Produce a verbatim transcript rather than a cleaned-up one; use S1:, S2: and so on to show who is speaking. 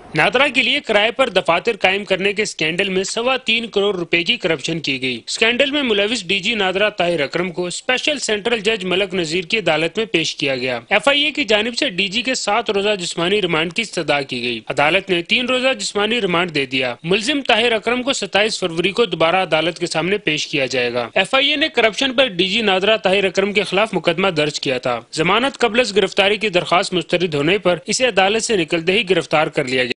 S1: नादरा के लिए किराए पर दफातर कायम करने के स्कैंडल में सवा तीन करोड़ रुपए की करप्शन की गई। स्कैंडल में मुलविस डीजी नादरा ताहिर अकरम को स्पेशल सेंट्रल जज मलक नजीर की अदालत में पेश किया गया। एफ आई ए की जानिब से डीजी के सात रोजा जिस्मानी रिमांड की सदा की गई। अदालत ने तीन रोजा जिस्मानी रिमांड दे दिया। मुलजिम ताहिर अकरम को सत्ताईस फरवरी को दोबारा अदालत के सामने पेश किया जाएगा। एफ आई ए ने करप्शन पर डीजी नादरा ताहिर अकरम के खिलाफ मुकदमा दर्ज किया था। जमानत कबल गिरफ्तारी की दरखास्त मुस्तरद होने पर इसे अदालत से निकलते ही गिरफ्तार कर लिया गया।